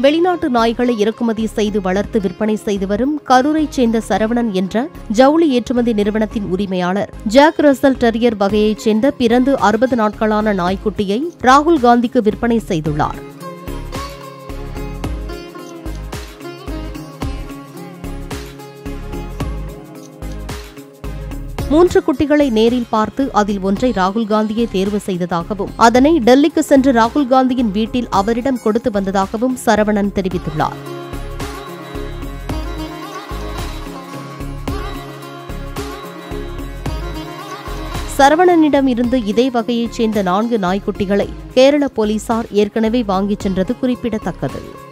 வெளிநாட்டு நாய்களை இறக்குமதி செய்து வளர்த்து விற்பனை செய்து வரும் கரூரைச் சேர்ந்த சரவணன் என்ற ஜவுளி ஏற்றுமதி நிறுவனத்தின் உரிமையாளர் ஜாக் ரசல் டெரியர் வகையைச் சேர்ந்த பிறந்து 60 நாட்களான நாய்க்குட்டியை ராகுல் காந்திக்கு விற்பனை செய்துள்ளார். மூன்று குட்டிகளை நேரில் பார்த்து அதில் ஒன்றை ராகுல் காந்தியை தேர்வு செய்ததாகவும் அதனை டெல்லிக்கு சென்று ராகுல் காந்தியின் வீட்டில் அவரிடம் கொடுத்து வந்ததாகவும் சரவணன் தெரிவித்துள்ளார். சரவணனிடம் இருந்து இதே வகையைச் சேர்ந்த 4 நாய்க்குட்டிகளை கேரள போலீசார் ஏற்கனவே வாங்கிச் சென்றது குறிப்பிடத்தக்கது.